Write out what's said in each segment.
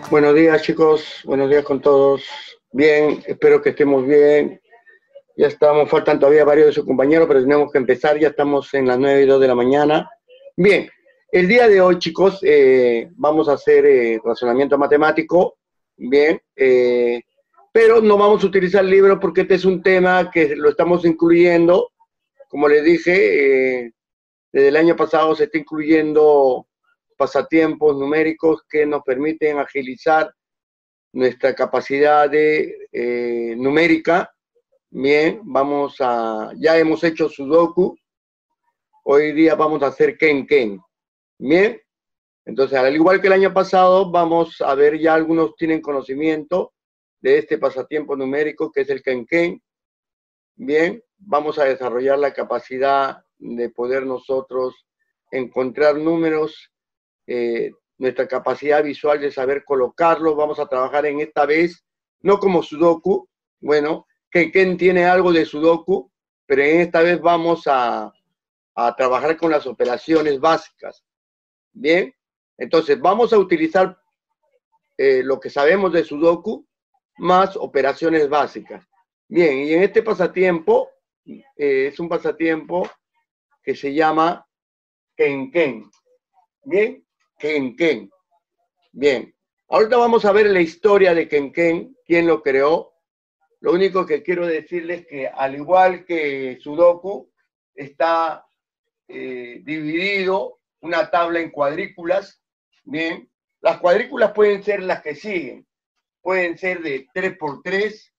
Buenos días, chicos. Buenos días con todos. Bien, espero que estemos bien. Ya estamos, faltan todavía varios de sus compañeros, pero tenemos que empezar. Ya estamos en las 9:02 de la mañana. Bien, el día de hoy, chicos, vamos a hacer razonamiento matemático. Bien, pero no vamos a utilizar el libro porque este es un tema que lo estamos incluyendo. Como les dije, desde el año pasado se está incluyendo pasatiempos numéricos que nos permiten agilizar nuestra capacidad de numérica. Bien, ya hemos hecho Sudoku, hoy día vamos a hacer Ken. Bien, entonces al igual que el año pasado, vamos a ver, ya algunos tienen conocimiento de este pasatiempo numérico que es el Ken. Bien, vamos a desarrollar la capacidad de poder nosotros encontrar números, nuestra capacidad visual de saber colocarlos. Vamos a trabajar en esta vez, no como Sudoku, bueno, Ken tiene algo de Sudoku, pero en esta vez vamos a trabajar con las operaciones básicas. Bien, entonces vamos a utilizar lo que sabemos de Sudoku más operaciones básicas. Bien, y en este pasatiempo, es un pasatiempo que se llama Ken. Bien, Ken. Bien, ahorita vamos a ver la historia de Ken, quién lo creó. Lo único que quiero decirles es que al igual que Sudoku, está dividido una tabla en cuadrículas. Bien, las cuadrículas pueden ser las que siguen. Pueden ser de 3×3,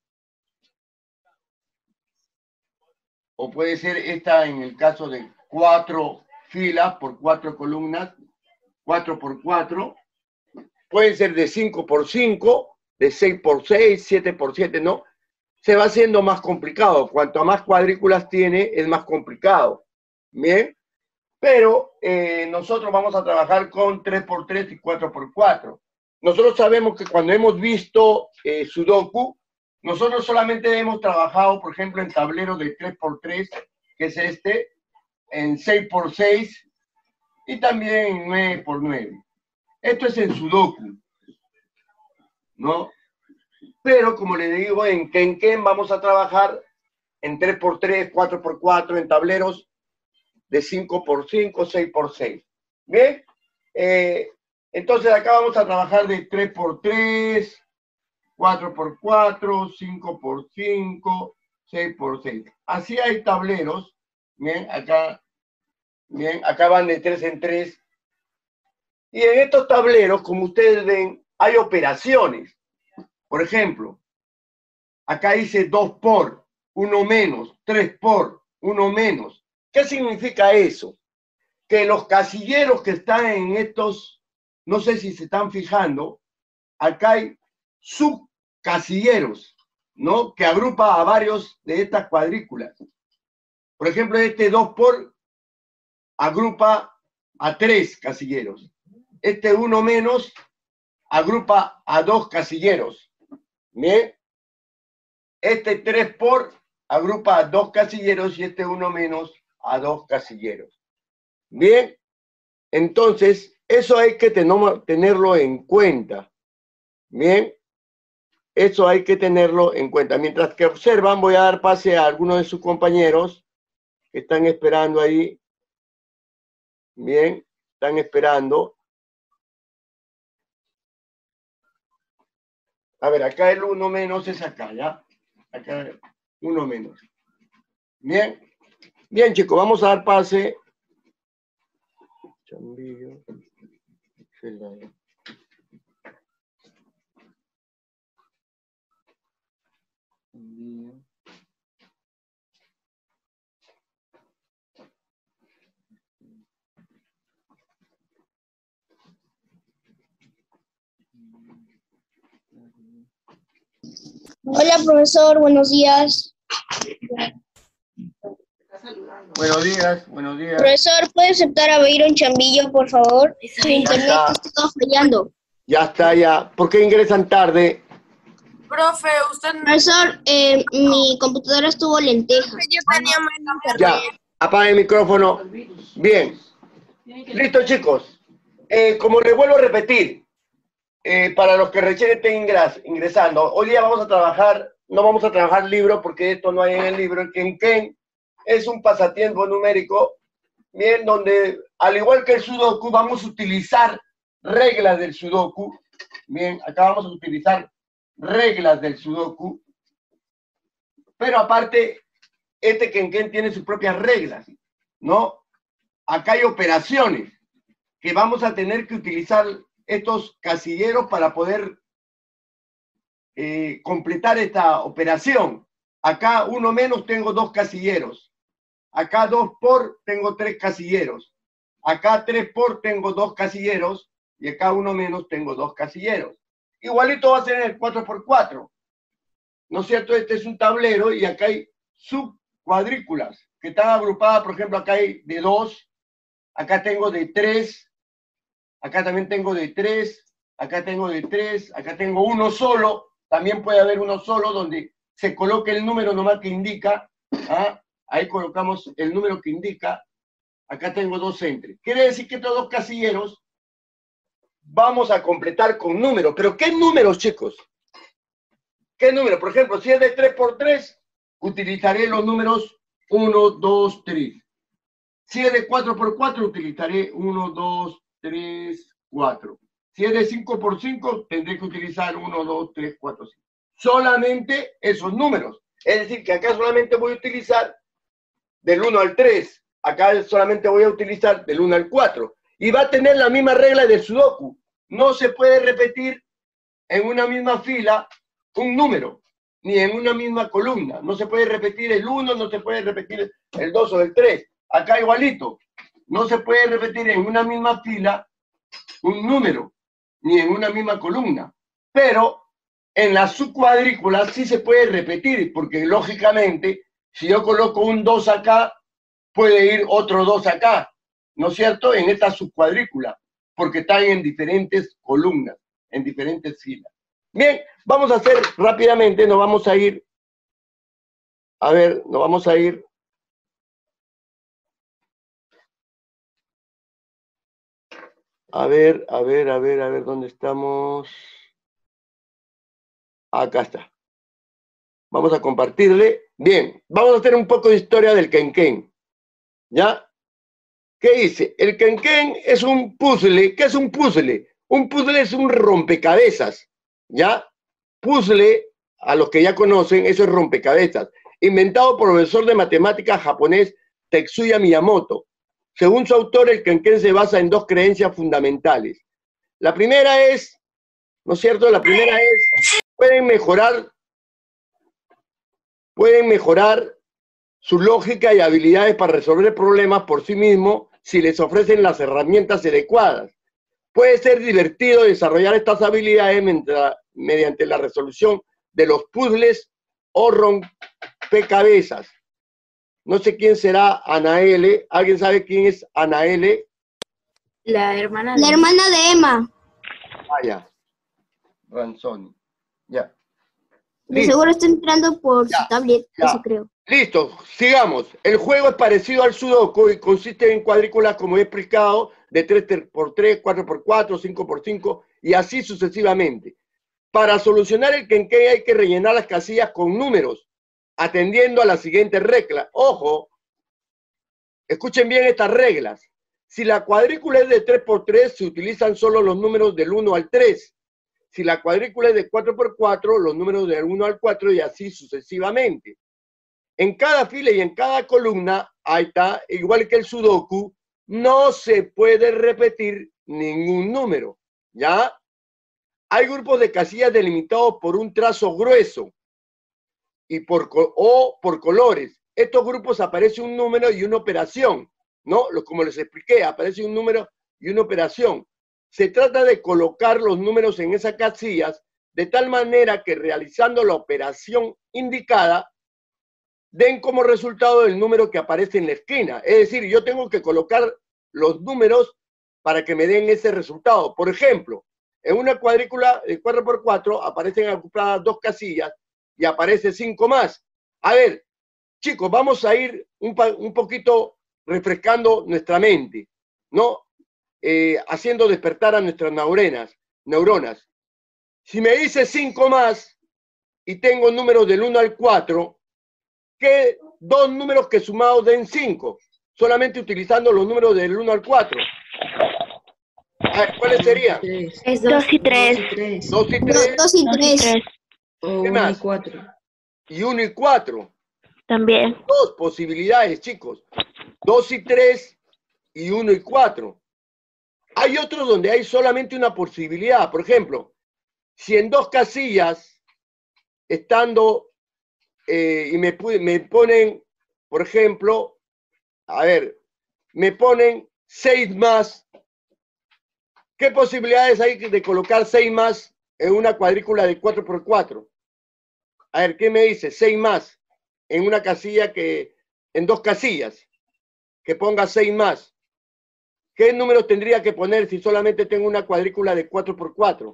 o puede ser esta en el caso de 4 filas por 4 columnas, 4×4. Pueden ser de 5×5, de 6×6, 7×7, ¿no? Se va haciendo más complicado. Cuanto más cuadrículas tiene, es más complicado. Bien, pero nosotros vamos a trabajar con 3×3 y 4×4. Nosotros sabemos que cuando hemos visto Sudoku, nosotros solamente hemos trabajado, por ejemplo, en tableros de 3×3, que es este, en 6×6 y también en 9×9. Esto es en Sudoku, ¿no? Pero, como le digo, en Ken vamos a trabajar en 3×3, 4×4, en tableros de 5×5, 6×6. ¿Bien? Entonces, acá vamos a trabajar de 3×3, 4×4, 5×5, 6×6. Así hay tableros. Bien, acá van de 3 en 3. Y en estos tableros, como ustedes ven, hay operaciones. Por ejemplo, acá dice 2 por, 1 menos, 3 por, 1 menos. ¿Qué significa eso? Que los casilleros que están en estos, no sé si se están fijando, acá hay subcasilleros, ¿no? Que agrupa a varios de estas cuadrículas. Por ejemplo, este 2 por agrupa a 3 casilleros. Este 1 menos agrupa a 2 casilleros. Bien. Este 3 por agrupa a 2 casilleros y este 1 menos a 2 casilleros. Bien. Entonces, eso hay que tenerlo en cuenta. Bien. Eso hay que tenerlo en cuenta. Mientras que observan, voy a dar pase a algunos de sus compañeros que están esperando ahí. Bien, están esperando. A ver, acá el 1 menos es acá, ¿ya? Acá 1 menos. Bien. Bien, chicos, vamos a dar pase. Chambillo. Hola, profesor, buenos días. Buenos días, buenos días. Profesor, ¿puede aceptar a Byron Chambillo, por favor? Su internet está fallando. Ya está, ya. ¿Por qué ingresan tarde? Profe, usted... Profesor, mi computadora estuvo lenteja. Yo tenía mal internet. Ya, apague el micrófono. Bien. Listo, chicos. Como les vuelvo a repetir, para los que recién estén ingresando, hoy día vamos a trabajar, no vamos a trabajar libro porque esto no hay en el libro. El Kenken es un pasatiempo numérico, bien, donde al igual que el Sudoku vamos a utilizar reglas del Sudoku. Bien, acá vamos a utilizar reglas del Sudoku, pero aparte, este Kenken tiene sus propias reglas, ¿no? Acá hay operaciones que vamos a tener que utilizar estos casilleros para poder completar esta operación. Acá uno menos tengo 2 casilleros. Acá 2 por tengo 3 casilleros. Acá 3 por tengo 2 casilleros. Y acá uno menos tengo 2 casilleros. Igualito va a ser en el 4x4. ¿No es cierto? Este es un tablero y acá hay subcuadrículas que están agrupadas. Por ejemplo, acá hay de 2. Acá tengo de 3. Acá también tengo de 3, acá tengo de 3, acá tengo uno solo, también puede haber uno solo donde se coloque el número nomás que indica, ¿ah? Ahí colocamos el número que indica, acá tengo 2 entre. Quiere decir que estos 2 casilleros vamos a completar con números, pero ¿qué números, chicos? ¿Qué número? Por ejemplo, si es de 3x3, utilizaré los números 1, 2, 3. Si es de 4x4, utilizaré 1, 2, 3, 4. Si es de 5x5, tendré que utilizar 1, 2, 3, 4, 5. Solamente esos números. Es decir, que acá solamente voy a utilizar del 1 al 3. Acá solamente voy a utilizar del 1 al 4. Y va a tener la misma regla del Sudoku. No se puede repetir en una misma fila un número, ni en una misma columna. No se puede repetir el 1, no se puede repetir el 2 o el 3. Acá igualito. No se puede repetir en una misma fila un número, ni en una misma columna. Pero en la subcuadrícula sí se puede repetir, porque lógicamente, si yo coloco un 2 acá, puede ir otro 2 acá, ¿no es cierto? En esta subcuadrícula, porque están en diferentes columnas, en diferentes filas. Bien, vamos a hacer rápidamente, nos vamos a ir, a ver, nos vamos a ir. A ver, ¿dónde estamos? Acá está. Vamos a compartirle. Bien, vamos a hacer un poco de historia del Kenken. ¿Ya? ¿Qué dice? El Kenken es un puzzle. ¿Qué es un puzzle? Un puzzle es un rompecabezas. ¿Ya? Puzzle, a los que ya conocen, eso es rompecabezas. Inventado por el profesor de matemáticas japonés Tetsuya Miyamoto. Según su autor, el Kenken se basa en 2 creencias fundamentales. La primera es, ¿no es cierto? La primera es, pueden mejorar su lógica y habilidades para resolver problemas por sí mismos si les ofrecen las herramientas adecuadas. Puede ser divertido desarrollar estas habilidades mediante la resolución de los puzzles o rompecabezas. No sé quién será Anaele. ¿Alguien sabe quién es Anaele? La hermana de Emma. Vaya. Ranzoni. Ya. De seguro está entrando por su tablet, eso creo. Listo, sigamos. El juego es parecido al Sudoku y consiste en cuadrículas, como he explicado, de 3x3, 4x4, 5x5 y así sucesivamente. Para solucionar el Kenken hay que rellenar las casillas con números, atendiendo a las siguientes reglas. Ojo, escuchen bien estas reglas. Si la cuadrícula es de 3x3, se utilizan solo los números del 1 al 3. Si la cuadrícula es de 4x4, los números del 1 al 4 y así sucesivamente. En cada fila y en cada columna, ahí está, igual que el Sudoku, no se puede repetir ningún número, ¿ya? Hay grupos de casillas delimitados por un trazo grueso y por colores. Estos grupos aparece un número y una operación, ¿no? Como les expliqué, aparece un número y una operación. Se trata de colocar los números en esas casillas de tal manera que realizando la operación indicada, den como resultado el número que aparece en la esquina. Es decir, yo tengo que colocar los números para que me den ese resultado. Por ejemplo, en una cuadrícula de 4x4 aparecen ocupadas 2 casillas y aparece 5 más. A ver, chicos, vamos a ir un poquito refrescando nuestra mente, ¿no? Haciendo despertar a nuestras neuronas. Si me dice 5 más y tengo números del 1 al 4, ¿qué dos números que sumados den 5? Solamente utilizando los números del 1 al 4. A ver, ¿cuáles serían? Es 2 y 3. 2 y 3. 2 y 3. O ¿Qué 1 más? y 4. Y 1 y 4. También. Dos posibilidades, chicos. 2 y 3 y 1 y 4. Hay otros donde hay solamente una posibilidad. Por ejemplo, si en dos casillas, estando, y me ponen, por ejemplo, a ver, me ponen 6 más. ¿Qué posibilidades hay de colocar 6 más en una cuadrícula de 4×4? A ver, ¿qué me dice? 6 más en una casilla en dos casillas, que ponga 6 más. ¿Qué número tendría que poner si solamente tengo una cuadrícula de 4×4?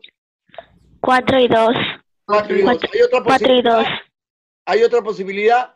4 y 2. 4 y 2. ¿Hay otra 4 y 2. posibilidad? ¿Hay otra posibilidad?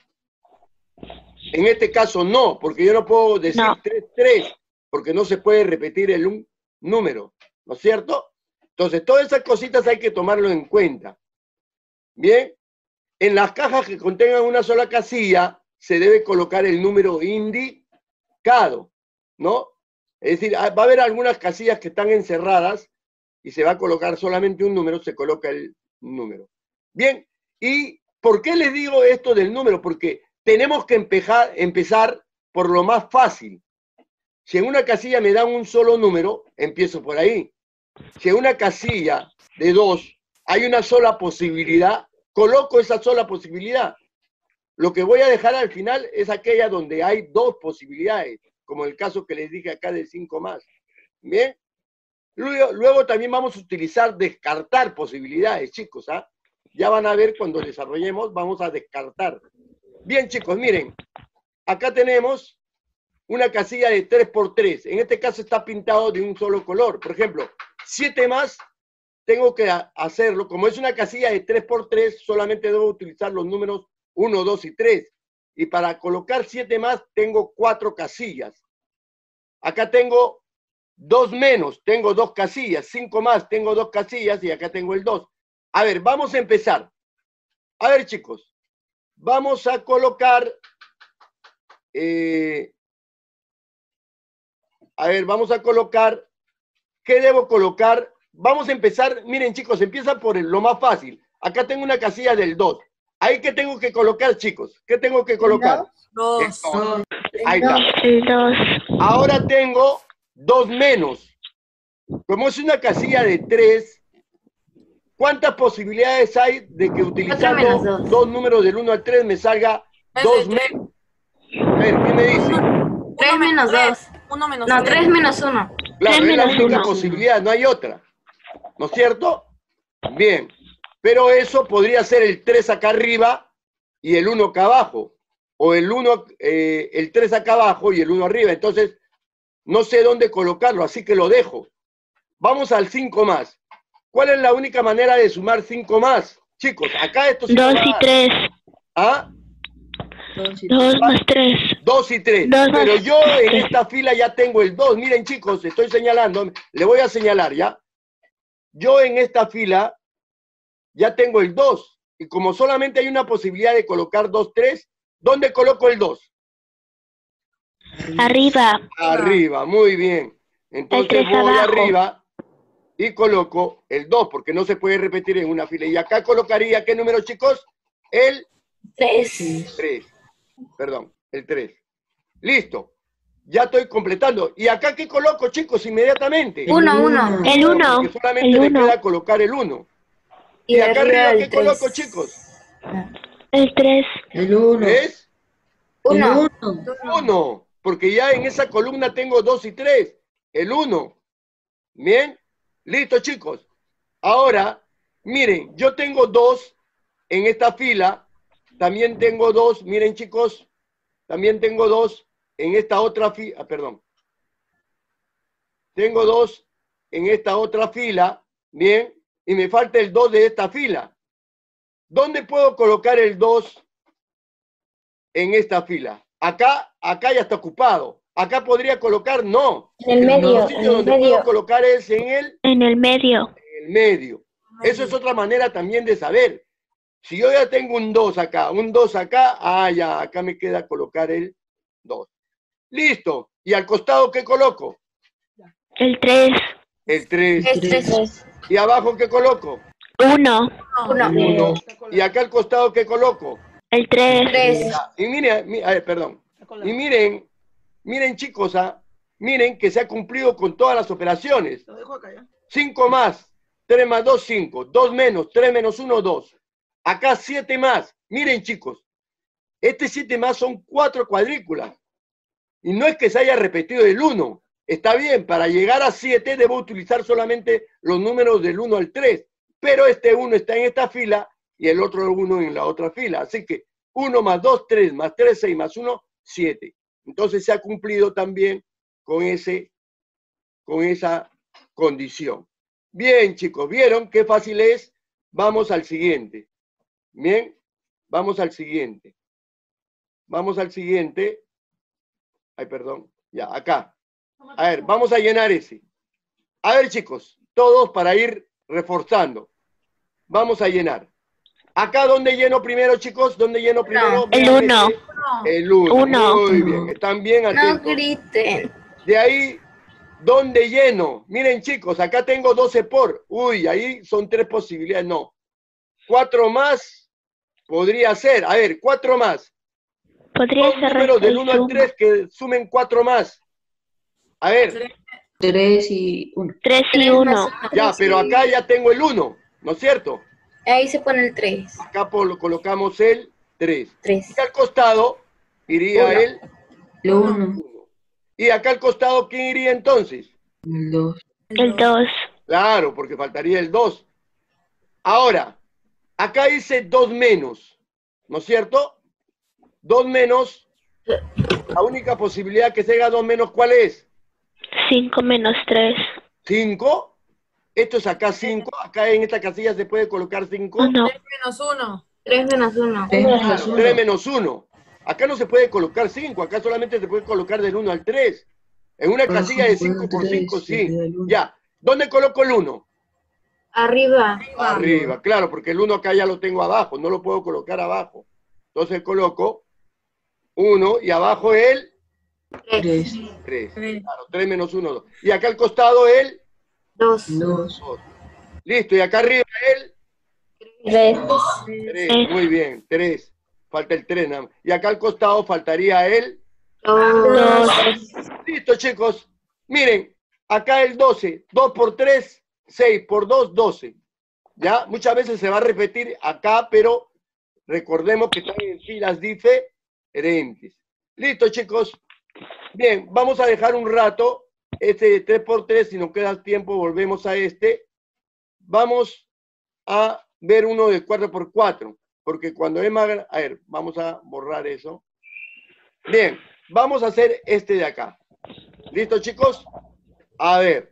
En este caso no, porque yo no puedo decir No. 3, 3, porque no se puede repetir un número, ¿no es cierto? Entonces, todas esas cositas hay que tomarlo en cuenta. Bien, en las cajas que contengan una sola casilla, se debe colocar el número indicado, ¿no? Es decir, va a haber algunas casillas que están encerradas y se va a colocar solamente un número, se coloca el número. Bien, ¿y por qué les digo esto del número? Porque tenemos que empezar por lo más fácil. Si en una casilla me dan un solo número, empiezo por ahí. Si en una casilla de 2 hay una sola posibilidad, coloco esa sola posibilidad. Lo que voy a dejar al final es aquella donde hay 2 posibilidades, como el caso que les dije acá de 5 más. Bien. Luego también vamos a utilizar descartar posibilidades, chicos. Ya van a ver cuando desarrollemos, vamos a descartar. Bien, chicos, miren. Acá tenemos una casilla de 3×3. En este caso está pintado de un solo color. Por ejemplo, 7 más, tengo que hacerlo. Como es una casilla de 3×3, solamente debo utilizar los números 1, 2 y 3. Y para colocar 7 más, tengo 4 casillas. Acá tengo 2 menos, tengo 2 casillas. 5 más, tengo 2 casillas. Y acá tengo el 2. A ver, vamos a empezar. A ver, chicos. Vamos a colocar... vamos a colocar... ¿Qué debo colocar? Vamos a empezar, miren chicos, empieza por lo más fácil. Acá tengo una casilla del 2. ¿Ahí qué tengo que colocar, chicos? ¿Qué tengo que colocar? 2. Ahí está. El 2. Ahora tengo 2 menos. Como es una casilla de 3, ¿cuántas posibilidades hay de que utilizando 2 números del 1 al 3 me salga 2 menos? A ver, ¿qué me dice? 3 menos 2. 1 menos No, 3. 3 menos 1. Claro, 3 es la menos única 1. posibilidad, no hay otra. ¿No es cierto? Bien. Pero eso podría ser el 3 acá arriba y el 1 acá abajo. O el 3 acá abajo y el 1 arriba. Entonces, no sé dónde colocarlo, así que lo dejo. Vamos al 5 más. ¿Cuál es la única manera de sumar 5 más? Chicos, acá esto sí 2 no y va- 3. ¿Ah? 2 más 3. 2 y 3. Dos más Pero yo en tres. esta fila ya tengo el 2. Miren, chicos, estoy señalando. Le voy a señalar, ¿ya? Yo en esta fila ya tengo el 2. Y como solamente hay una posibilidad de colocar 2, 3, ¿dónde coloco el 2? Arriba. Arriba, muy bien. Entonces El 3 voy abajo. arriba y coloco el 2, porque no se puede repetir en una fila. Y acá colocaría, ¿qué número, chicos? El 3. 3. Perdón, el 3. Listo. Ya estoy completando. ¿Y acá qué coloco, chicos, inmediatamente? 1, 1. El 1. Porque solamente El me 1. queda colocar el 1. Y ¿Y acá arriba el qué 3. coloco, chicos? El 3. El 1. ¿3? 1. 1. Porque ya en esa columna tengo 2 y 3. El 1. Bien. Listo, chicos. Ahora, miren, yo tengo 2 en esta fila. También tengo 2, miren, chicos. También tengo 2 en esta otra fila. Perdón. Tengo 2 en esta otra fila. Bien. Y me falta el 2 de esta fila. ¿Dónde puedo colocar el 2 en esta fila? Acá ya está ocupado. Acá podría colocar, no. En el medio, El sitio donde puedo colocar es en el En el medio. medio. Eso es otra manera también de saber. Si yo ya tengo un 2 acá, ya, acá me queda colocar el 2. Listo. ¿Y al costado qué coloco? El 3. El 3. El 3. ¿Y abajo qué coloco? 1. 1. ¿Y acá al costado qué coloco? El 3. 3. Y miren, a ver, perdón. Y miren chicos, miren que se ha cumplido con todas las operaciones. 5 más, 3 más 2, 5. 2 menos, 3 menos 1, 2. Acá 7 más. Miren chicos, este 7 más son 4 cuadrículas. Y no es que se haya repetido el 1. Está bien, para llegar a 7 debo utilizar solamente los números del 1 al 3. Pero este 1 está en esta fila y el otro 1 en la otra fila. Así que 1 más 2, 3, más 3, 6, más 1, 7. Entonces se ha cumplido también con esa condición. Bien, chicos, ¿vieron qué fácil es? Vamos al siguiente. Bien, vamos al siguiente. Vamos al siguiente. Ay, perdón. Ya, acá. A ver, vamos a llenar ese. A ver, chicos, todos para ir reforzando. Vamos a llenar. Acá, ¿dónde lleno primero, chicos? ¿Dónde lleno primero? El 1. El 1. Uno. Muy bien. Están bien No atentos. griten. De ahí, ¿dónde lleno? Miren, chicos, acá tengo 12 por. Uy, ahí son 3 posibilidades. No. 4 más podría ser. A ver, 4 más. Podría Dos ser números resta del y 1 al suma. 3 que sumen 4 más. A ver, 3 y 1. 3 y 3 1. más ya, pero acá ya tengo el 1, ¿no es cierto? Ahí se pone el 3. Acá colocamos el 3. 3. Y al costado iría Uno. el El 1. 1. Y acá al costado, ¿quién iría entonces? El 2. El 2. Claro, porque faltaría el 2. Ahora, acá dice 2 menos, ¿no es cierto? 2 menos, la única posibilidad que se haga 2 menos, ¿cuál es? 5 menos 3. 5. Esto es acá 5. Acá en esta casilla se puede colocar 5. 1. 3 menos 1. 3 menos 1. 3 Claro, menos 1. 3 menos 1. Acá no se puede colocar 5. Acá solamente se puede colocar del 1 al 3. En una Abajo casilla de se puede 5 por 3, 5, sí. arriba del 1. Ya. ¿Dónde coloco el 1? Arriba. Arriba, claro, porque el 1 acá ya lo tengo abajo. No lo puedo colocar abajo. Entonces coloco 1 y abajo el 3. 3. Claro, 3 menos 1, 2. Y acá al costado el 2. 2. 2. Listo, y acá arriba el 3. 3. Muy bien, 3. Falta el 3 nada más. Y acá al costado faltaría el 2. Listo, chicos. Miren, acá el 12. 2 por 3, 6 por 2, 12. ¿Ya? Muchas veces se va a repetir acá, pero recordemos que están en filas diferentes. Listo, chicos. Bien, vamos a dejar un rato este de 3 por 3. Si nos queda tiempo, volvemos a este. Vamos a ver uno de 4 por 4. Porque cuando es más... A ver, vamos a borrar eso. Bien, vamos a hacer este de acá. ¿Listo, chicos? A ver.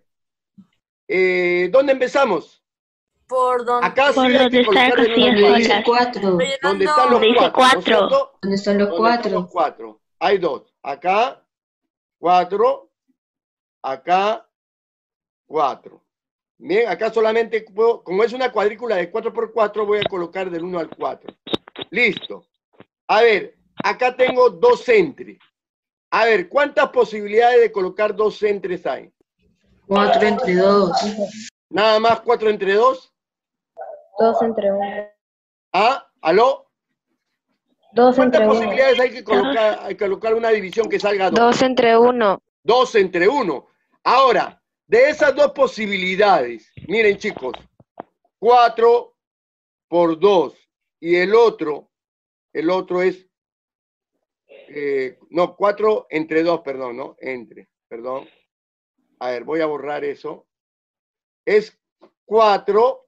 ¿Dónde empezamos? Por donde Acá sí Por hay donde que está colocar el casillas uno al Dice solas. 4. donde están los Dice 4. ¿no es 4. cierto? ¿Dónde están los ¿Dónde están los 4? 4? Hay 2. Acá, 4. Acá, 4. Bien, acá solamente puedo, como es una cuadrícula de 4 por 4, voy a colocar del 1 al 4. Listo. A ver, acá tengo 2 centres. A ver, ¿cuántas posibilidades de colocar 2 centres hay? 4 entre 2. ¿Nada más 4 entre 2? 2 entre 1. ¿Ah? ¿Aló? 2 ¿Cuántas entre 1. posibilidades hay que colocar? Hay que colocar una división que salga 2. 2 entre 1. 2 entre 1. Ahora, de esas 2 posibilidades, miren chicos, 4 por 2 y el otro es, no, 4 entre 2, perdón, ¿no? Perdón. A ver, voy a borrar eso. Es 4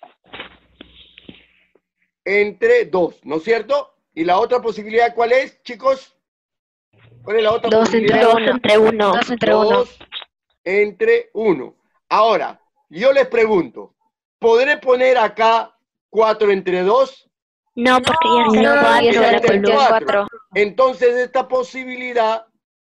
entre 2, ¿no es cierto? ¿Y la otra posibilidad cuál es, chicos? ¿Cuál es la otra 2 posibilidad? entre 1. 2 entre 1. 2 entre 1. Ahora, yo les pregunto, ¿podré poner acá 4 entre 2? No, porque ya está No, el ya está el 4. 4. Entonces esta posibilidad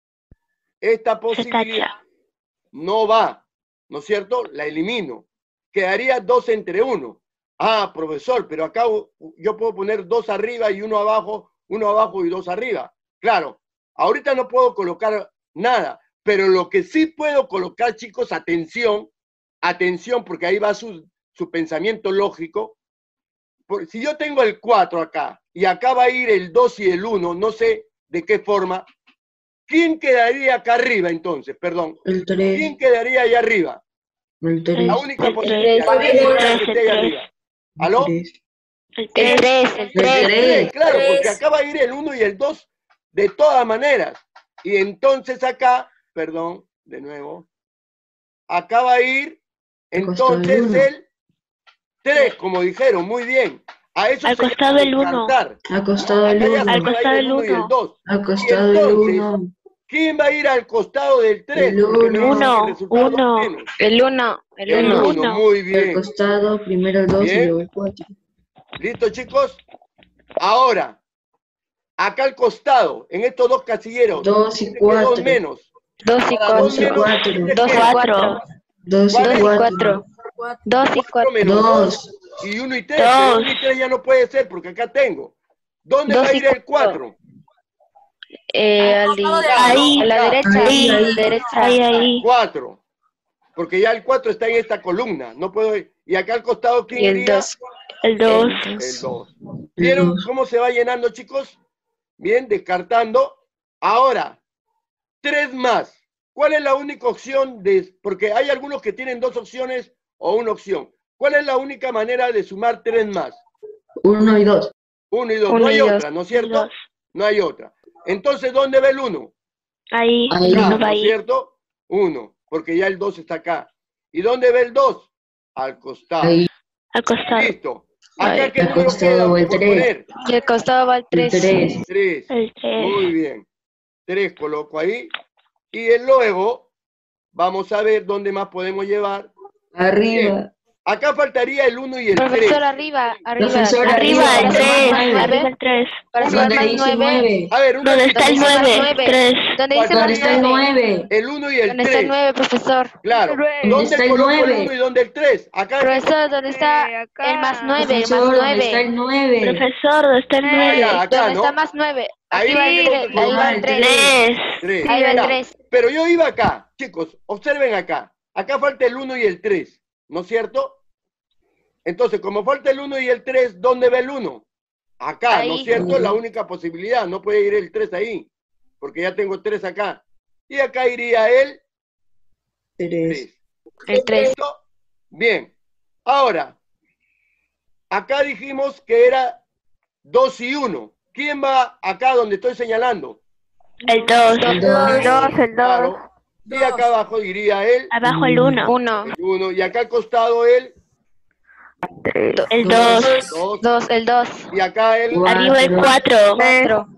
Se tacha. no va, ¿no es cierto? La elimino. quedaría 2 entre 1. Ah, profesor, pero acá yo puedo poner 2 arriba y 1 abajo y 2 arriba. Claro, ahorita no puedo colocar nada, pero lo que sí puedo colocar, chicos, atención, porque ahí va su pensamiento lógico. Si yo tengo el 4 acá, y acá va a ir el 2 y el 1, no sé de qué forma, ¿quién quedaría acá arriba entonces? Perdón. El 3. ¿Quién quedaría ahí arriba? El 3. La única posibilidad que esté ahí arriba. ¿Aló? El El 3. 3, el El 3. 3. Claro, porque acá va a ir el 1 y el 2 de todas maneras. Y entonces acá, perdón, de nuevo, acá va a ir entonces el 3, como dijeron, muy bien. A eso Al se costado llama del 1. descartar. Acostado el Acá ya 1. se va a ir el 1 y el 2. Acostado Y el entonces, 1. ¿quién va a ir al costado del 3? El Porque me dice uno. que el resultado Uno. es menos. El 1. El El 1. 1, muy Al bien. costado, primero el 2 y Bien. luego el 4. ¿Listo, chicos? Ahora, acá al costado, en estos dos casilleros, 2 y dice que 2 4. menos. 2 y Ahora, 2 2 y 4. menos, 4. ¿dice 2 qué? y 4. 2 ¿Cuál y es? 4. 2 y 4 4. menos 2 2. y 1 y 3. Pero 2. 1 y 3 ya no puede ser porque acá tengo. ¿Dónde 2 va a y ir el 4? Ahí. A la Acá. derecha. Ahí, ahí. Derecha. Ahí. 4. Porque ya el 4 está en esta columna. No puedo ir. Y acá al costado, ¿quién Y el iría? 2. El 2. El 2. El ¿Vieron 2. cómo se va llenando, chicos? Bien, descartando. Ahora, 3 más. ¿Cuál es la única opción porque hay algunos que tienen 2 opciones o una opción? ¿Cuál es la única manera de sumar 3 más? 1 y 2. 1 y 2. Uno No hay y dos. otra, ¿no es cierto? 2. No hay otra. Entonces, ¿dónde va el 1? Ahí. Ahí. El 1 ¿no va es ahí. cierto? 1, porque ya el 2 está acá. ¿Y dónde ve el 2? Al costado. Ahí. Al costado. Listo. Acá, Ahí. ¿qué Al número costado queda va el por 3. poner? Y el costado va el El 3. 3. 3. El 3. Muy bien. 3 coloco ahí. Y luego vamos a ver dónde más podemos llevar. Arriba. Acá faltaría el 1 y el 3. Profesor, arriba. Profesor, Arriba, el donde 3. está el 9. Arriba el 3. Para Uno sumar Donde más dice 9. 9. A ver, un ¿Dónde está el ratito. Donde dice 9? más 9. 3. ¿Dónde dice ¿Dónde más está el 9? 9? El 1 y el ¿Dónde está el 3. 9, profesor? Claro. ¿Dónde ¿Dónde está el coloco el 9? 1 y dónde el 3? Acá. Profesor, ¿dónde está el más 9? El más Profesor, ¿dónde está 9. el 9? Profesor, ¿dónde está el Ah, 9? ya, acá, ¿Dónde ¿no? está más 9? Ahí Aquí va el tengo que 3. Ahí va el 3. 3. 3. Ahí va el Ya. 3. Pero yo iba acá, chicos, observen acá. Acá falta el 1 y el 3, ¿no es cierto? Entonces, como falta el 1 y el 3, ¿dónde va el 1? Acá, ¿no es Ahí. cierto? La única posibilidad, no puede ir el 3 ahí, porque ya tengo 3 acá. Y acá iría el 3. El 3. ¿Listo? Bien. Ahora, acá dijimos que era 2 y 1. ¿Quién va acá donde estoy señalando? El 2. El 2. Claro. Y acá abajo iría el Abajo el 1. 1. 1. Y acá al costado el El 2. 2. 2. El 2. Y acá el Arriba el 4. 4.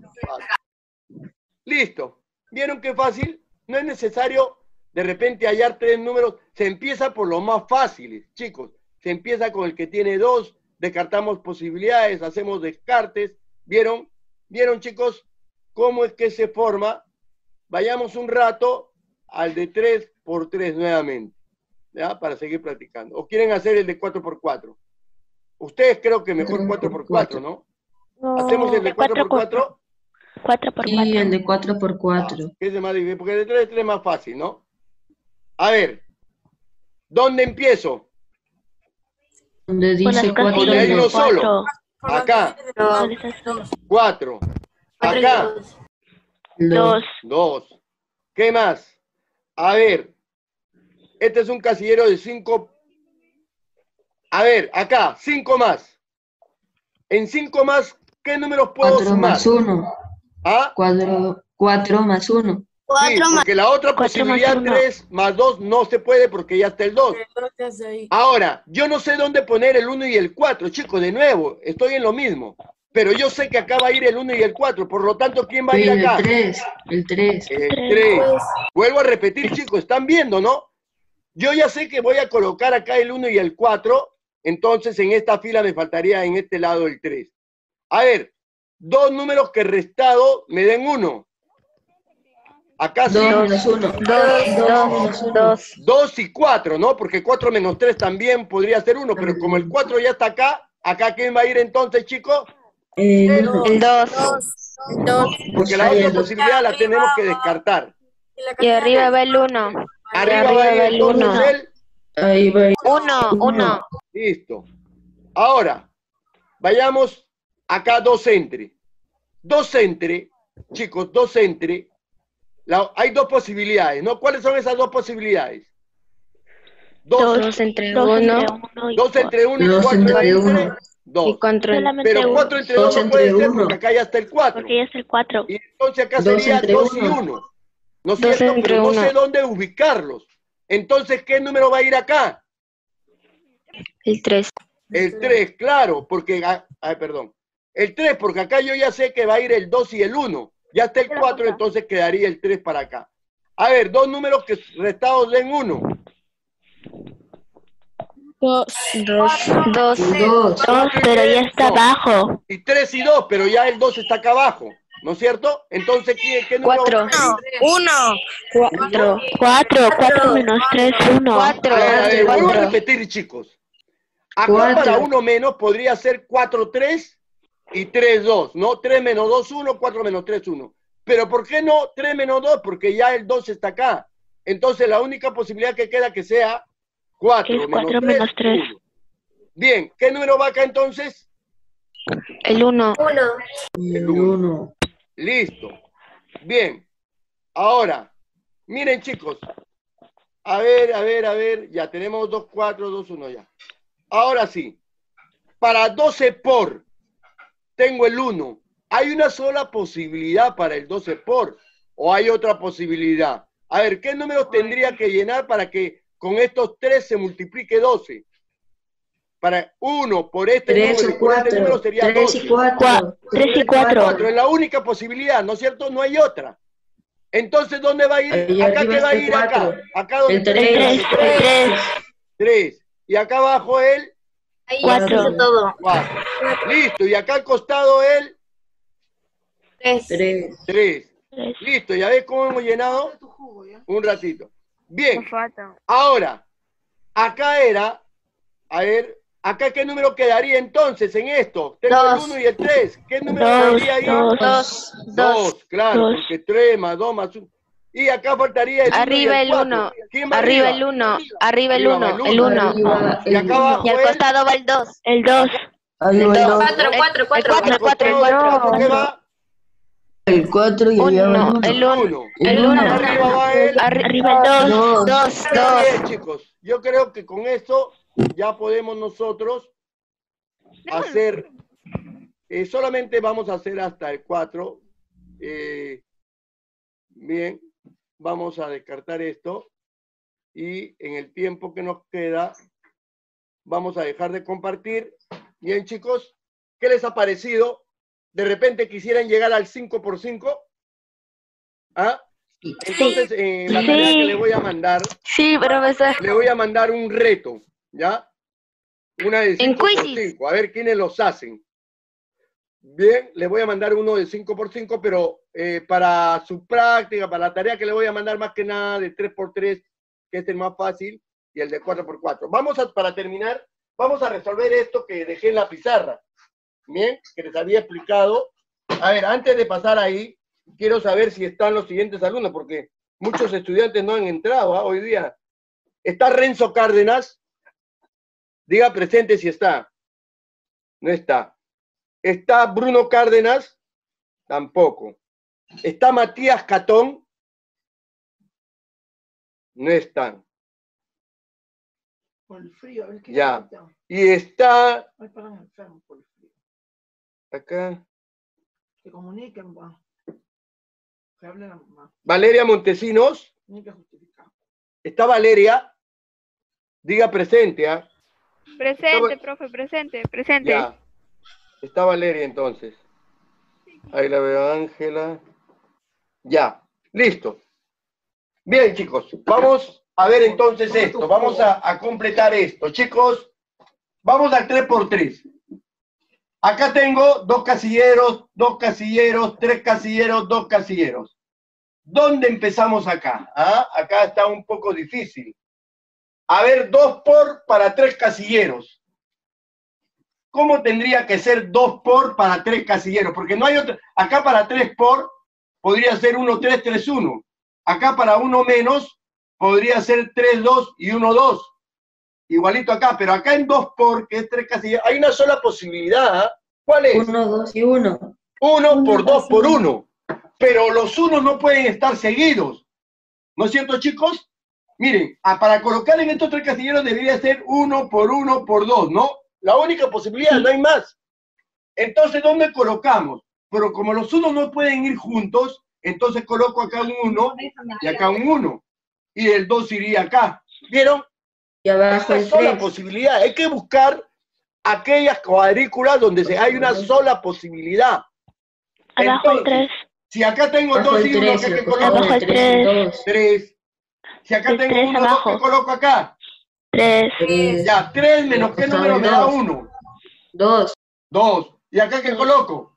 Listo. ¿Vieron qué fácil? No es necesario de repente hallar 3 números. Se empieza por los más fáciles, chicos. Se empieza con el que tiene 2. Descartamos posibilidades, hacemos descartes. ¿Vieron? ¿Vieron, chicos? ¿Cómo es que se forma? Vayamos un rato al de 3 por 3 nuevamente, ¿ya? Para seguir practicando. ¿O quieren hacer el de 4 por 4? Ustedes creo que mejor 4 por 4, ¿no? ¿Hacemos el de 4 por 4? 4 por 4. Y el de 4 por 4. ¿Qué es de más difícil? Porque el de 3 es más fácil, ¿no? A ver, ¿dónde empiezo? Donde Con las dice 4 Donde hay y uno 2. solo. Acá. 4. Acá. 2. 2. ¿Qué más? A ver. Este es un casillero de 5. A ver, acá, 5 más. En 5 más, ¿qué números puedo 4 sumar? más 1. ¿Ah? 4 más 1. Sí, porque la otra 4 posibilidad, más 1. 3 más 2, no se puede porque ya está el 2. Ahora, yo no sé dónde poner el 1 y el 4, chicos, de nuevo, estoy en lo mismo. Pero yo sé que acá va a ir el 1 y el 4, por lo tanto, ¿quién va a Y ir el acá? 3. El 3. El 3. Vuelvo a repetir, chicos, ¿están viendo, no? Yo ya sé que voy a colocar acá el 1 y el 4, entonces en esta fila me faltaría en este lado el 3. A ver, 2 números que restado me den 1. Acá sí. 2 menos 1. 2. 2 y 4, ¿no? Porque 4 menos 3 también podría ser 1, pero como el 4 ya está acá, ¿acá quién va a ir entonces, chicos? El 2. Porque la otra posibilidad la tenemos que descartar. Y arriba va el 1. Arriba va a ir entonces el Ahí va. 1. Listo. Ahora, vayamos acá 2 entre. 2 entre, chicos, 2 entre. Hay dos posibilidades, ¿no? ¿Cuáles son esas dos posibilidades? 2 entre 2 1. entre 1 y 2 entre 1 y 2 4 entre 1. entre 2. Y contra el solamente Pero 1. 4 entre 2 2 no entre puede ser 1. porque acá ya está el 4. Porque ya es el 4. Y entonces acá 2 sería entre 2 y 1. 1. ¿No es 2 cierto? entre Pero no 1. sé dónde ubicarlos. Entonces, ¿qué número va a ir acá? El 3. El 3, claro, porque... perdón. El 3, porque acá yo ya sé que va a ir el 2 y el 1. Ya está el 4, entonces quedaría el 3 para acá. A ver, dos números que restados den 1. 2. 2. Pero ya está No. abajo. Y 3 y 2, pero ya el 2 está acá abajo. ¿No es cierto? Entonces, ¿qué número? 4. 4. 4 menos 3, 1. 4. A ver, vuelvo a 4. repetir, chicos. Acá 4. para 1 menos podría ser 4, 3 y 3, 2, ¿no? 3 menos 2, 1, 4 menos 3, 1. Pero ¿por qué no 3 menos 2? Porque ya el 2 está acá. Entonces la única posibilidad que queda que sea 4 Es 4 menos menos 3. 1. Bien, ¿qué número va acá entonces? El 1. El 1. Listo. Bien. Ahora, miren chicos. A ver. Ya tenemos 2, 4, 2, 1 ya. Ahora sí. Para 12 por, tengo el 1. ¿Hay una sola posibilidad para el 12 por? ¿O hay otra posibilidad? A ver, ¿qué números tendría que llenar para que con estos 3 se multiplique 12? Para 1 por este 3 número y y por este número 4. sería 3 12. y 4. 3 y 4. 4 es la única posibilidad, ¿no es cierto? No hay otra. Entonces, ¿dónde va a ir? Ahí ¿Acá arriba qué va a está el ir acá? 4. Acá donde El está 3. 3. Y acá abajo el 4. 4. Listo. Y acá al costado el 3. 3. Listo. ¿Ya ves cómo hemos llenado? Un ratito. Bien. Ahora, acá era, a ver, ¿acá qué número quedaría entonces en esto? Tengo el 1 y el 3. ¿Qué número quedaría ahí? 2, claro, 2. porque 3 más 2 más 1. Y acá faltaría el 1 Arriba y el el 4. 1. ¿Quién va Arriba arriba? el 1. Arriba el Arriba va 1. El 1. Arriba Y acá abajo Y al el... costado va el 2. El 2. Ahí va el 2. 4, 4, ¿qué va? El 4 y allá va el 1. El 1. El 1. Arriba va el... Arriba el 2. 2. Bien, chicos. Yo creo que con esto ya podemos nosotros hacer... solamente vamos a hacer hasta el 4. Bien, vamos a descartar esto. Y en el tiempo que nos queda, vamos a dejar de compartir. Bien, chicos, ¿qué les ha parecido? ¿De repente quisieran llegar al 5 por 5? ¿Ah? Entonces, en la tarea que le voy a mandar, Sí, profesor. le voy a mandar un reto, ¿ya? Una de 5 por Quizzes. 5, a ver quiénes los hacen. Bien, le voy a mandar uno de 5 por 5, pero para su práctica, para la tarea que le voy a mandar más que nada de 3 por 3, que es el más fácil, y el de 4 por 4. Para terminar, vamos a resolver esto que dejé en la pizarra. Bien, que les había explicado. A ver, antes de pasar ahí, quiero saber si están los siguientes alumnos, porque muchos estudiantes no han entrado hoy día. ¿Está Renzo Cárdenas? Diga presente si está. No está. ¿Está Bruno Cárdenas? Tampoco. ¿Está Matías Catón? No están. Por el frío, a ver qué Ya. pasa. Y está Ay, paran enfermos por el frío. acá Que comuniquen, va. Que hablen a mamá. Valeria Montesinos. Ni que justificar. ¿Está Valeria? Diga presente, ¿ah? Presente, profe, presente. Ya. Está Valeria entonces. Ahí la veo, Ángela. Ya. Listo. Bien, chicos. Vamos a ver entonces esto. Vamos a completar esto. Chicos, vamos al 3 por 3. Acá tengo 2 casilleros, 2 casilleros, 3 casilleros, 2 casilleros. ¿dónde empezamos acá? ¿Ah? Acá está un poco difícil. A ver, 2 por para 3 casilleros. ¿Cómo tendría que ser 2 por para 3 casilleros? Porque no hay otra. Acá para 3 por podría ser 1, 3, 3, 1. Acá para 1 menos podría ser 3, 2 y 1, 2. Igualito acá, pero acá en 2 por, que es 3 casilleros, hay una sola posibilidad. ¿Ah? ¿Cuál es? 1, 2 y 1. 1 por 2 por 1. Pero los unos no pueden estar seguidos. ¿No es cierto, chicos? Miren, para colocar en estos 3 casilleros debería ser 1 por 1 por 2, ¿no? La única posibilidad, no hay más. Entonces, ¿dónde colocamos? Pero como los unos no pueden ir juntos, entonces coloco acá un 1 y acá un 1. Y el 2 iría acá. ¿Vieron? Y abajo Esta el sola 3. posibilidad. Hay que buscar aquellas cuadrículas donde hay una sola posibilidad. Abajo el 3. Si acá tengo Abajo 2 el y 1, tres, ¿qué el coloco? Abajo el 3. 3. Si acá El tengo 3 1, 2, abajo. ¿qué coloco acá? 3. 3. Ya, 3 menos ¿qué número me da 1? 2. 2. ¿Y acá qué coloco?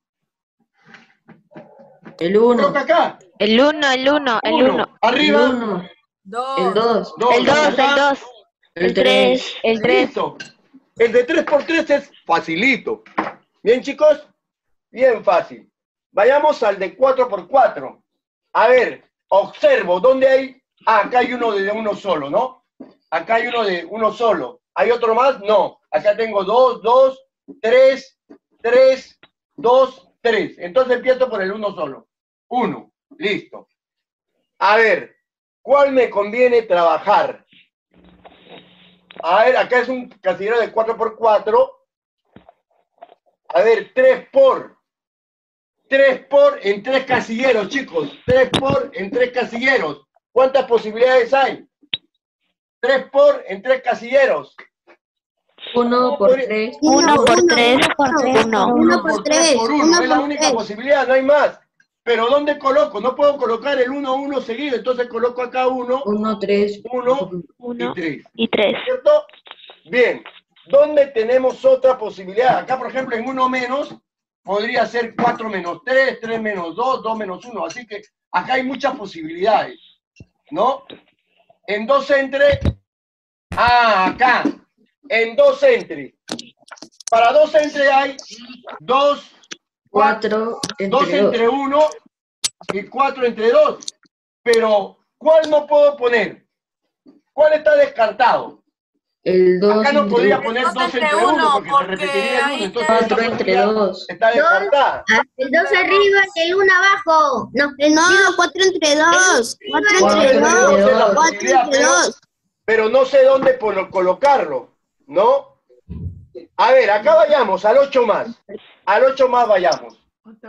El ¿Qué 1. coloco acá? El 1, el 1, el 1. 1. Arriba. 1. El 2. 2. El 2, el 2. El 3. El 3. Listo. El de 3 por 3 es facilito. ¿Bien, chicos? Bien fácil. Vayamos al de 4 por 4. A ver, observo, ¿dónde hay? Ah, acá hay uno de uno solo, ¿no? Acá hay uno de uno solo. ¿Hay otro más? No. Acá tengo 2, 2, 3, 3, 2, 3. Entonces empiezo por el uno solo. 1. Listo. A ver, ¿cuál me conviene trabajar? A ver, acá es un casillero de 4 por 4. A ver, 3 por en 3 casilleros, chicos. 3 por en 3 casilleros. ¿Cuántas posibilidades hay? 3 por en 3 casilleros. 1 por 3. 1 por 3. 1. 1 por 3. por 1. Es la única posibilidad, no hay más. Pero ¿dónde coloco? No puedo colocar el 1, 1 seguido. Entonces coloco acá 1, 1, 3. 1 y 1 3. y 3. ¿Cierto? Bien. ¿Dónde tenemos otra posibilidad? Acá, por ejemplo, en 1 menos, podría ser 4 menos 3, 3 menos 2, 2 menos 1. Así que acá hay muchas posibilidades, ¿no? En 2 entre, acá, en 2 entre. Para 2 entre hay 2, 4 2 entre 2. entre 1 y 4 entre 2. Pero, ¿cuál no puedo poner? ¿Cuál está descartado? El 2 Acá no entre podría 1. poner 2 Dos entre entre 1 uno, porque se porque repetiría el 1. ahí Entonces, te- esta 4 entre posibilidad 2. está descartada. El 2 arriba y el 1 abajo. No, 4 entre 2. 4 Cuatro entre entre 2. dos. la 4 posibilidad, entre 2. pero no sé dónde colocarlo, ¿no? A ver, acá vayamos, al 8 más. Al 8 más vayamos.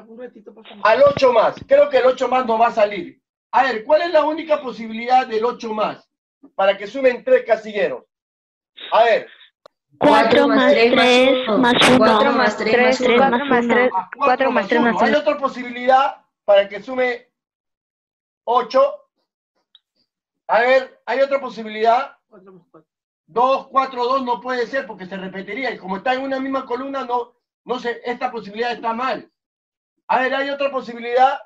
Al 8 más. Creo que el 8 más no va a salir. A ver, ¿cuál es la única posibilidad del 8 más? Para que sumen 3 casilleros. A ver. 4 más 3 más 1. 4 más 3 más 3 1. más 1. 4 más 1. ¿Hay otra posibilidad para que sume 8? A ver, ¿hay otra posibilidad? 2, 4, 2 no puede ser porque se repetiría. Y como está en una misma columna, no sé, esta posibilidad está mal. A ver, ¿hay otra posibilidad?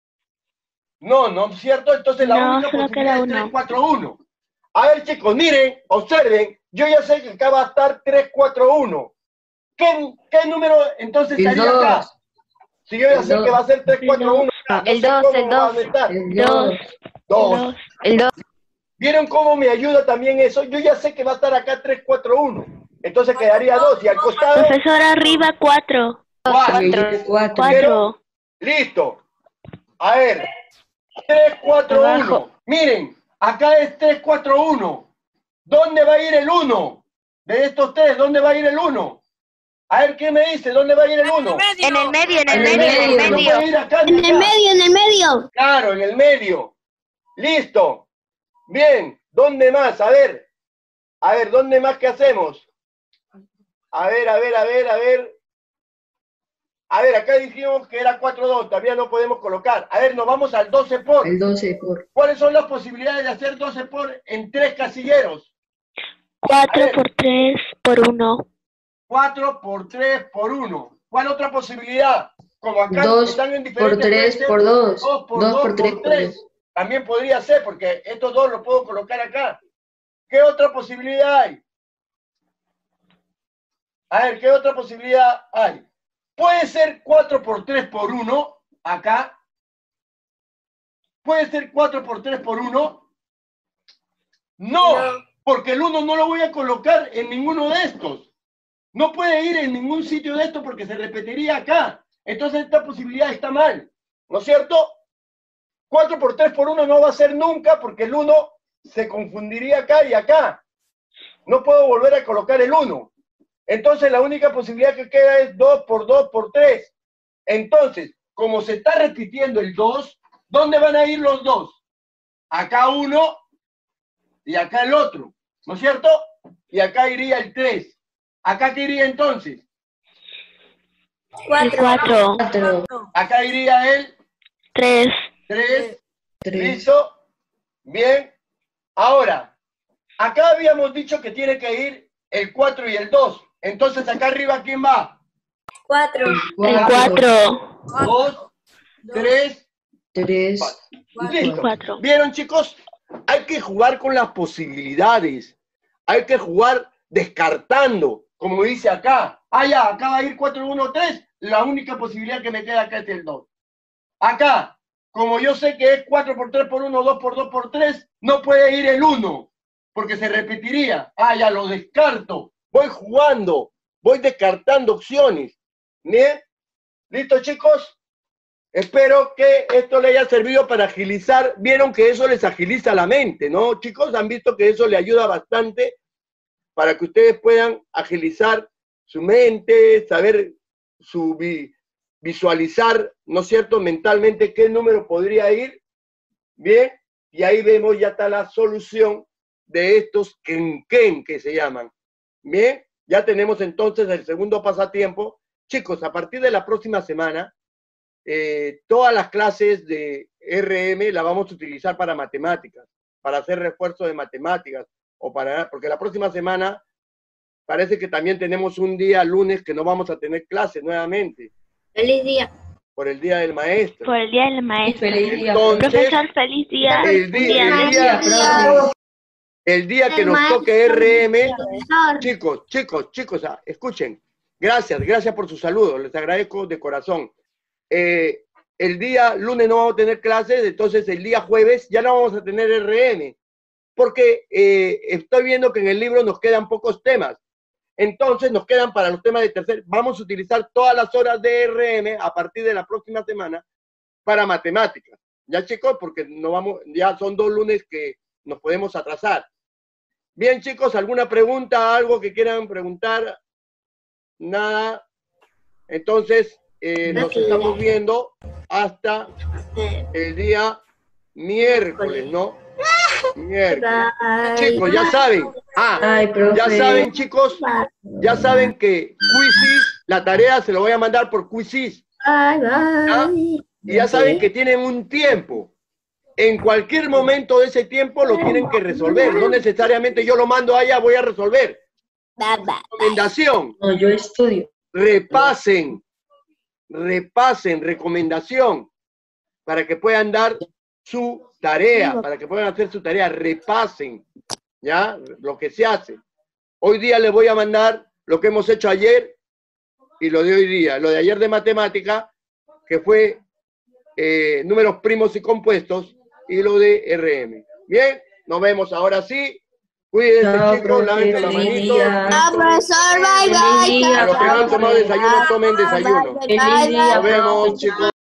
No, ¿no es cierto? Entonces la No, única solo posibilidad queda es 3, uno. 4, 1. A ver, chicos, miren, observen. Yo ya sé que acá va a estar 3, 4, 1. ¿Qué número entonces El estaría 2. acá? Si yo ya El sé dos. que va a ser 3, 4, 1. El 2, el 2. El 2. 2. 2. El 2. ¿Vieron cómo me ayuda también eso? Yo ya sé que va a estar acá 3, 4, 1. Entonces quedaría 2. Y al costado, Profesor, arriba 4. 4. 4. 4. Listo. A ver. 3, 4, 1. Abajo. Miren, acá es 3, 4, 1. ¿Dónde va a ir el 1? De estos 3, ¿dónde va a ir el 1? A ver, ¿qué me dice? ¿Dónde va a ir el 1? En el medio, en el En el medio, en el medio. No medio. puede ir acá ni En el acá. medio, en el medio. Claro, en el medio. Listo. Bien. ¿Dónde más? A ver. A ver, ¿dónde más que hacemos? A ver. A ver, acá dijimos que era 4, 2. Todavía no podemos colocar. A ver, nos vamos al 12 por. El 12 por. ¿Cuáles son las posibilidades de hacer 12 por en 3 casilleros? 4 por 3 por 1. 4 por 3 por 1. ¿Cuál otra posibilidad? como acá 2 están en por diferentes 3 frentes, por 2. 2 por 2 2 por 3 por por 3. 2. También podría ser, porque estos dos los puedo colocar acá. ¿Qué otra posibilidad hay? A ver, ¿qué otra posibilidad hay? Puede ser 4 por 3 por 1, acá. Puede ser 4 por 3 por 1. No, porque el 1 no lo voy a colocar en ninguno de estos. No puede ir en ningún sitio de estos porque se repetiría acá. Entonces esta posibilidad está mal, ¿no es cierto? 4 por 3 por 1 no va a ser nunca porque el 1 se confundiría acá y acá. No puedo volver a colocar el 1. Entonces la única posibilidad que queda es 2 por 2 por 3. Entonces, como se está repitiendo el 2, ¿dónde van a ir los 2? Acá uno y acá el otro, ¿no es cierto? Y acá iría el 3. ¿Acá qué iría entonces? 4. 4. Acá iría el 3. 3. 3. ¿Listo? Bien. Ahora, acá habíamos dicho que tiene que ir el 4 y el 2. Entonces acá arriba, ¿quién va? 4. El 4. 2, 3, 3. 4. Listo. 4. ¿Vieron, chicos? Hay que jugar con las posibilidades. Hay que jugar descartando, como dice acá. Ah, ya, acá va a ir 4, 1, 3. La única posibilidad que me queda acá es el 2. Acá, como yo sé que es 4 por 3 por 1, 2 por 2 por 3, no puede ir el 1, porque se repetiría. Ah, ya, lo descarto. Voy jugando, voy descartando opciones. ¿Bien? ¿Listo, chicos? Espero que esto les haya servido para agilizar. Vieron que eso les agiliza la mente, ¿no, chicos? Han visto que eso le ayuda bastante para que ustedes puedan agilizar su mente, saber visualizar, ¿no es cierto?, mentalmente qué número podría ir. Bien, y ahí vemos, ya está la solución de estos quenquén que se llaman. Bien, ya tenemos entonces el segundo pasatiempo. Chicos, a partir de la próxima semana, todas las clases de RM las vamos a utilizar para matemáticas, para hacer refuerzo de matemáticas, porque la próxima semana parece que también tenemos un día lunes que no vamos a tener clases nuevamente. Feliz día. Por el Día del Maestro. Por el día del maestro. Feliz día. Entonces, Profesor, feliz día. el día que nos toque RM, chicos, escuchen. Gracias por su saludo, les agradezco de corazón. El día lunes no vamos a tener clases, entonces el día jueves ya no vamos a tener RM, porque estoy viendo que en el libro nos quedan pocos temas. Entonces nos quedan para los temas de tercer. Vamos a utilizar todas las horas de RM a partir de la próxima semana para matemáticas. Ya, chicos, porque no vamos, ya son 2 lunes que nos podemos atrasar. Bien, chicos, ¿alguna pregunta, algo que quieran preguntar? Nada. Entonces, nos estamos viendo hasta el día miércoles, ¿no? Miércoles. Chicos, ya saben. Ay, profe. Ya saben, chicos, ya saben que Quizzes, la tarea se lo voy a mandar por Quizzes. ¿Ya? Y ya saben que tienen un tiempo. En cualquier momento de ese tiempo lo tienen que resolver. No necesariamente yo lo mando allá, voy a resolver. Recomendación. No, yo estudio. Repasen, recomendación, para que puedan dar su tarea, para que puedan hacer su tarea, repasen, ¿ya? Lo que se hace. Hoy día les voy a mandar lo que hemos hecho ayer y lo de hoy día. Lo de ayer de matemática, que fue números primos y compuestos, y lo de RM. Bien, nos vemos ahora sí. Cuídense, Chao, chicos, profe, lávense las feliz manitos. día. Profesor, bye, Feliz bye. día, A los que no han tomado profe. desayuno, tomen desayuno. Feliz día, Nos vemos, profe. chicos.